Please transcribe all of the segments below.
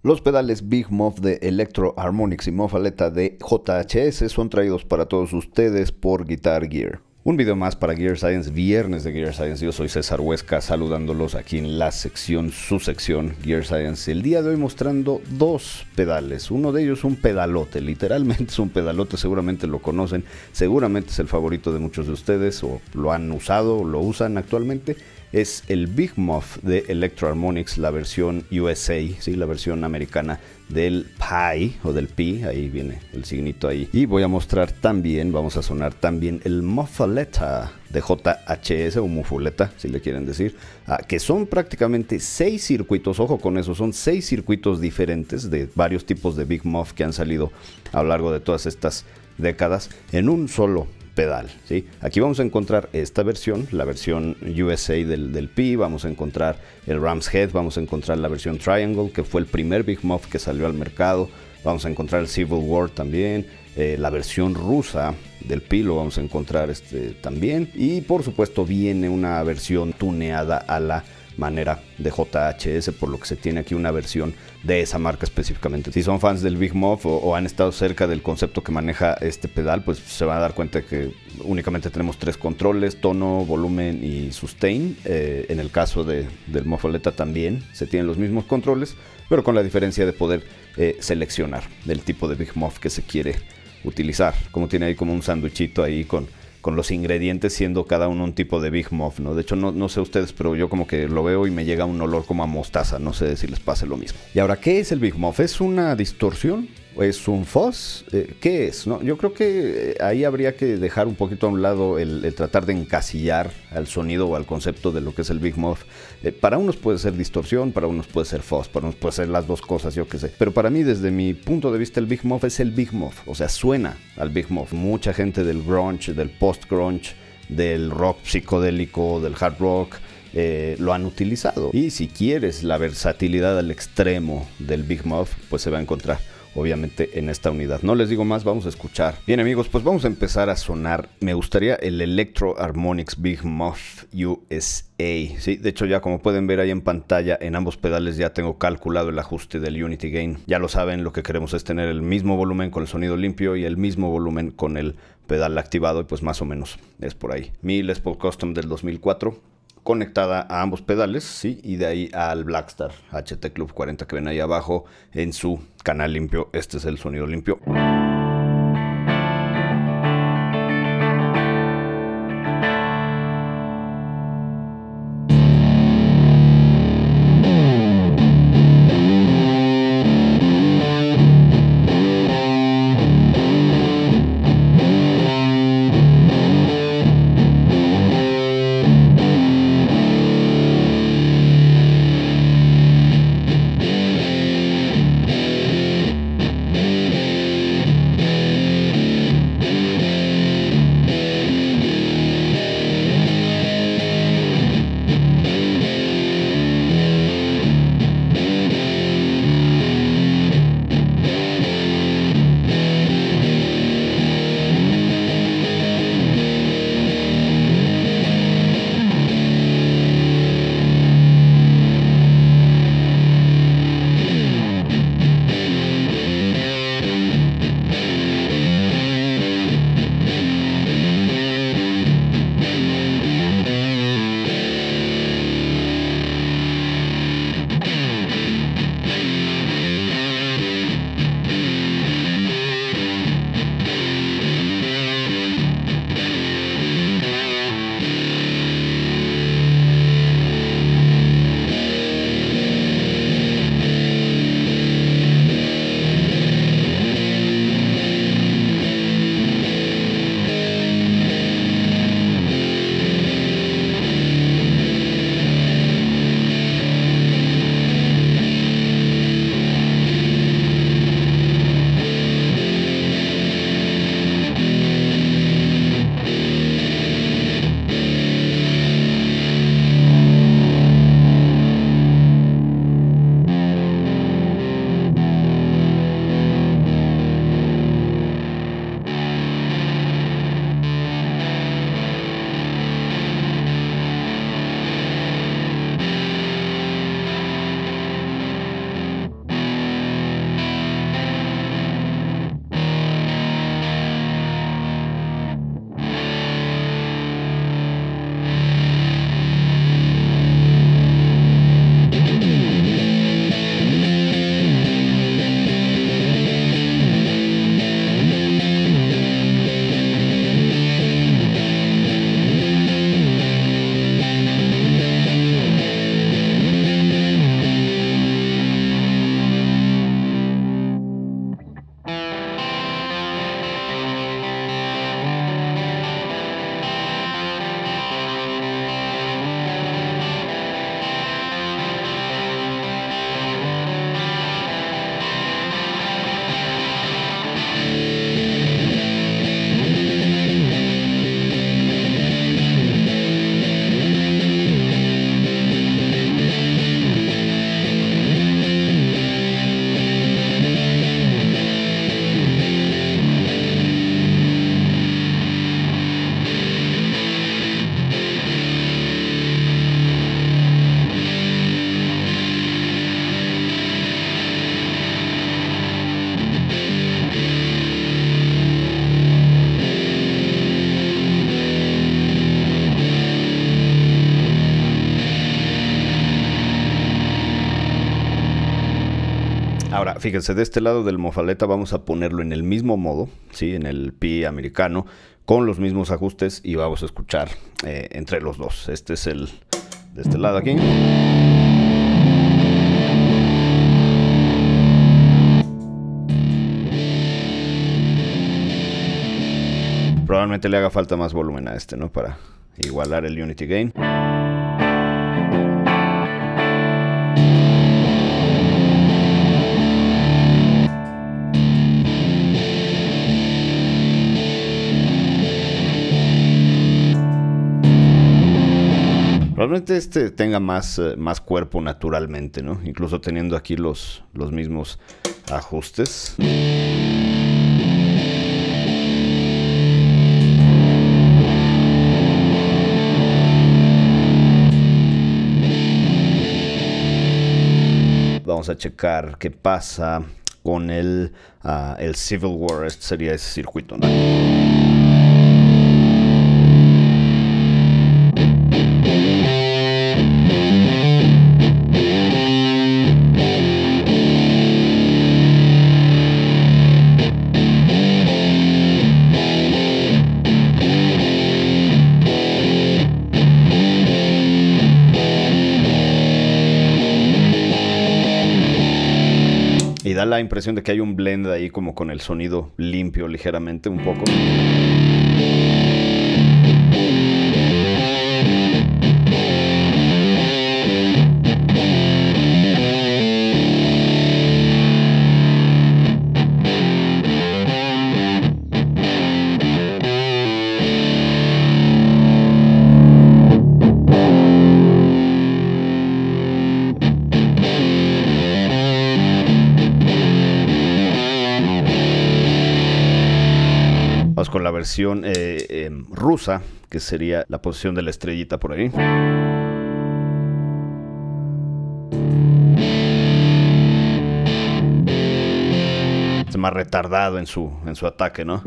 Los pedales Big Muff de Electro Harmonix y Muffaletta de JHS son traídos para todos ustedes por Guitar Gear. Un video más para Gear Science, viernes de Gear Science. Yo soy César Huesca, saludándolos aquí en la sección, su sección Gear Science. El día de hoy mostrando dos pedales. Uno de ellos un pedalote, literalmente es un pedalote, seguramente lo conocen, seguramente es el favorito de muchos de ustedes o lo han usado o lo usan actualmente. Es el Big Muff de Electro Harmonix, la versión USA, ¿sí? La versión americana del Pi o del Pi, ahí viene el signito ahí. Y voy a mostrar también, vamos a sonar también el Muffaletta de JHS o Muffaletta, si le quieren decir, que son prácticamente 6 circuitos, ojo con eso, son 6 circuitos diferentes de varios tipos de Big Muff que han salido a lo largo de todas estas décadas en un solo pedal, ¿sí? Aquí vamos a encontrar esta versión, la versión USA del Pi, vamos a encontrar el Ram's Head, vamos a encontrar la versión Triangle, que fue el primer Big Muff que salió al mercado, vamos a encontrar el Civil War también, la versión rusa del Pi lo vamos a encontrar también, y por supuesto viene una versión tuneada a la manera de JHS, por lo que se tiene aquí una versión de esa marca específicamente. Si son fans del Big Muff o han estado cerca del concepto que maneja este pedal, pues se van a dar cuenta que únicamente tenemos 3 controles: tono, volumen y sustain. En el caso del Muffaletta también se tienen los mismos controles, pero con la diferencia de poder seleccionar el tipo de Big Muff que se quiere utilizar. Como tiene ahí como un sándwichito ahí con los ingredientes, siendo cada uno un tipo de Big Muff, ¿no? De hecho, no sé ustedes, pero yo como que lo veo y me llega un olor como a mostaza. No sé si les pase lo mismo. Y ahora, ¿qué es el Big Muff? ¿Es una distorsión? ¿Es un fuzz? ¿Qué es? ¿No? Yo creo que ahí habría que dejar un poquito a un lado el tratar de encasillar al sonido o al concepto de lo que es el Big Muff. Para unos puede ser distorsión, para unos puede ser fuzz, para unos puede ser las dos cosas, yo qué sé. Pero para mí, desde mi punto de vista, el Big Muff es el Big Muff. O sea, suena al Big Muff. Mucha gente del grunge, del post-grunge, del rock psicodélico, del hard rock, lo han utilizado. Y si quieres la versatilidad al extremo del Big Muff, pues se va a encontrar obviamente en esta unidad. No les digo más, vamos a escuchar. Bien, amigos, pues vamos a empezar a sonar. Me gustaría el Electro Harmonix Big Muff USA. Sí, de hecho, ya como pueden ver ahí en pantalla, en ambos pedales ya tengo calculado el ajuste del Unity Gain. Ya lo saben, lo que queremos es tener el mismo volumen con el sonido limpio y el mismo volumen con el pedal activado, y pues más o menos es por ahí. Mi Les Paul Custom del 2004, conectada a ambos pedales, ¿sí? Y de ahí al Blackstar HT Club 40 que ven ahí abajo en su canal limpio. Este es el sonido limpio. Ahora, fíjense, de este lado del mofaleta vamos a ponerlo en el mismo modo, ¿sí? En el pi americano, con los mismos ajustes y vamos a escuchar entre los dos. Este es el de este lado aquí. Probablemente le haga falta más volumen a este, ¿no? Para igualar el unity gain. Probablemente este tenga más cuerpo naturalmente, ¿no? Incluso teniendo aquí los mismos ajustes. Vamos a checar qué pasa con el Civil War. Este sería ese circuito, ¿no? Y da la impresión de que hay un blend ahí como con el sonido limpio ligeramente un poco. Vamos con la versión rusa, que sería la posición de la estrellita por ahí. Es más retardado en su ataque, ¿no?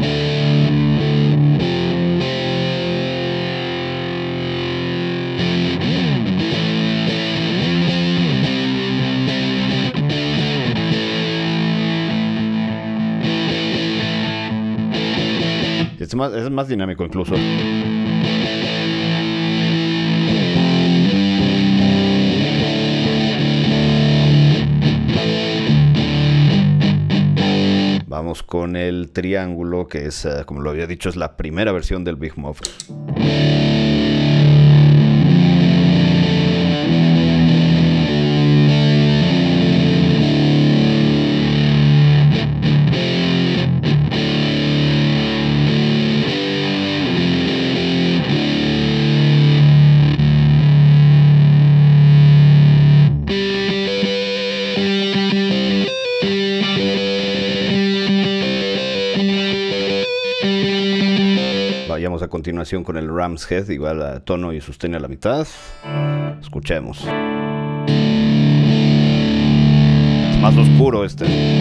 Es más dinámico incluso. Vamos con el triángulo, que es, como lo había dicho, es la primera versión del Big Muff. Vayamos a continuación con el Ram's Head, igual a tono y sostén a la mitad. Escuchemos. Es más oscuro este.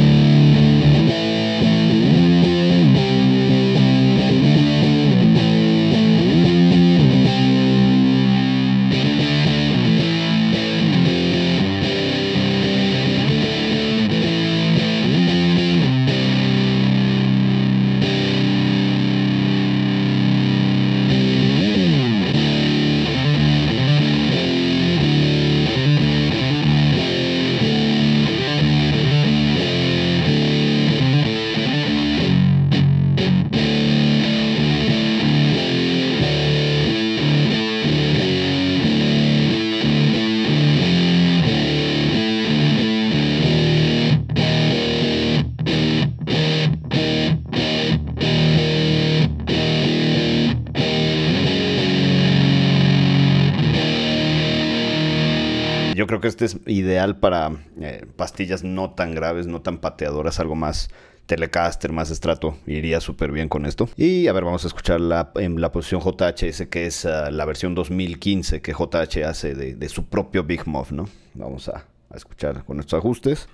Yo creo que este es ideal para pastillas no tan graves, no tan pateadoras, algo más Telecaster, más estrato. Iría súper bien con esto. Y a ver, vamos a escuchar en la posición JHS, que es la versión 2015 que JH hace de su propio Big Muff, ¿no? Vamos a escuchar con estos ajustes.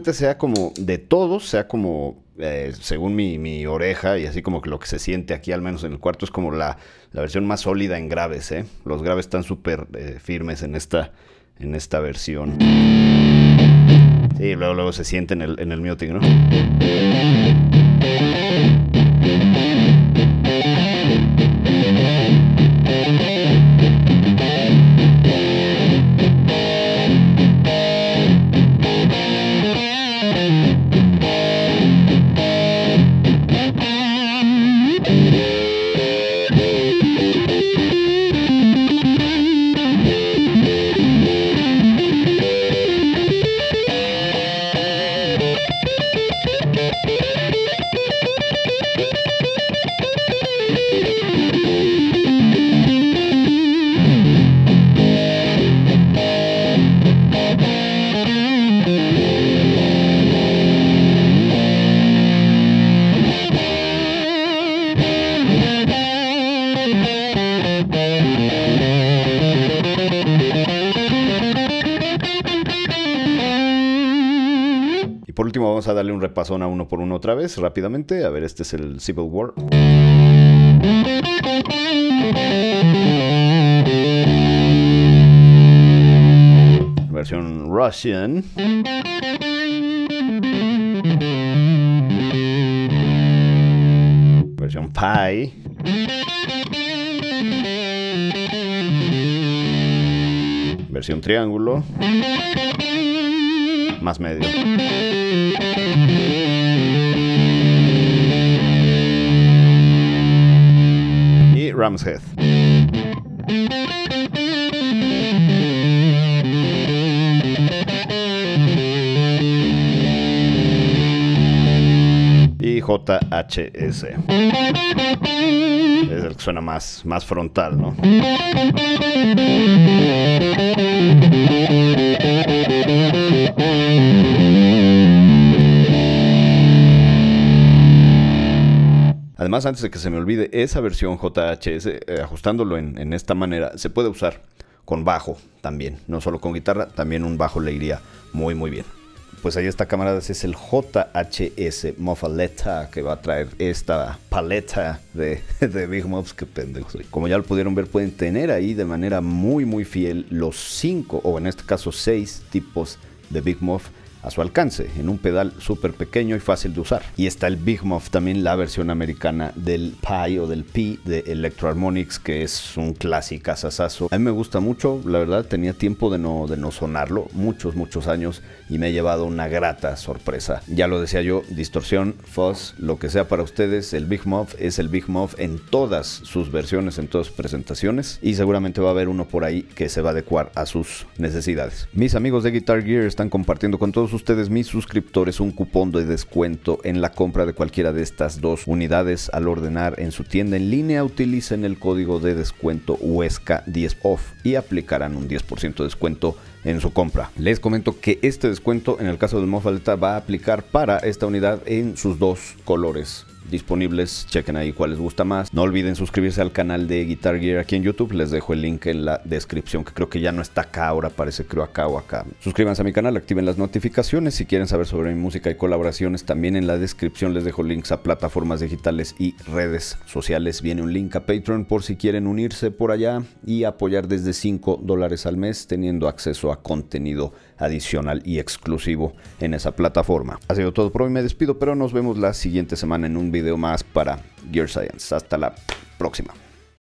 probablemente sea como de todos, sea como, según mi oreja y así como que lo que se siente aquí, al menos en el cuarto, es como la versión más sólida en graves, ¿eh? Los graves están súper firmes en esta versión. Sí, luego se siente en el muting, ¿no? Y por último vamos a darle un repasón a uno por uno otra vez, rápidamente. A ver, este es el Civil War. Versión Russian. Versión Pi. Versión triángulo. Más medio. Y Ram's Head. Y JHS. Es el que suena más frontal, ¿no? Además, antes de que se me olvide, esa versión JHS, ajustándolo en esta manera, se puede usar con bajo también. No solo con guitarra, también un bajo le iría muy bien. Pues ahí está, camaradas, es el JHS Muffaletta que va a traer esta paleta de Big Muffs. Qué pendejo soy. Como ya lo pudieron ver, pueden tener ahí de manera muy fiel los 5, o en este caso 6 tipos de Big Muff a su alcance, en un pedal súper pequeño y fácil de usar. Y está el Big Muff, también la versión americana del Pi o del Pi de Electro Harmonix, que es un clásico sasazo. A mí me gusta mucho, la verdad, tenía tiempo de no sonarlo, muchos años, y me ha llevado una grata sorpresa. Ya lo decía yo, distorsión, fuzz, lo que sea para ustedes, el Big Muff es el Big Muff en todas sus versiones, en todas sus presentaciones, y seguramente va a haber uno por ahí que se va a adecuar a sus necesidades. Mis amigos de Guitar Gear están compartiendo con todos ustedes, mis suscriptores, un cupón de descuento en la compra de cualquiera de estas 2 unidades. Al ordenar en su tienda en línea, utilicen el código de descuento Huesca10OFF y aplicarán un 10% de descuento en su compra. Les comento que este descuento, en el caso del Muffaletta, va a aplicar para esta unidad en sus 2 colores disponibles. Chequen ahí cuál les gusta más. No olviden suscribirse al canal de Guitar Gear aquí en YouTube. Les dejo el link en la descripción, que creo que ya no está acá, ahora aparece creo acá o acá. Suscríbanse a mi canal, activen las notificaciones. Si quieren saber sobre mi música y colaboraciones, también en la descripción les dejo links a plataformas digitales y redes sociales. Viene un link a Patreon por si quieren unirse por allá y apoyar desde $5 al mes, teniendo acceso a contenido adicional y exclusivo en esa plataforma. Ha sido todo por hoy, me despido, pero nos vemos la siguiente semana en un video más para Gear Science. Hasta la próxima.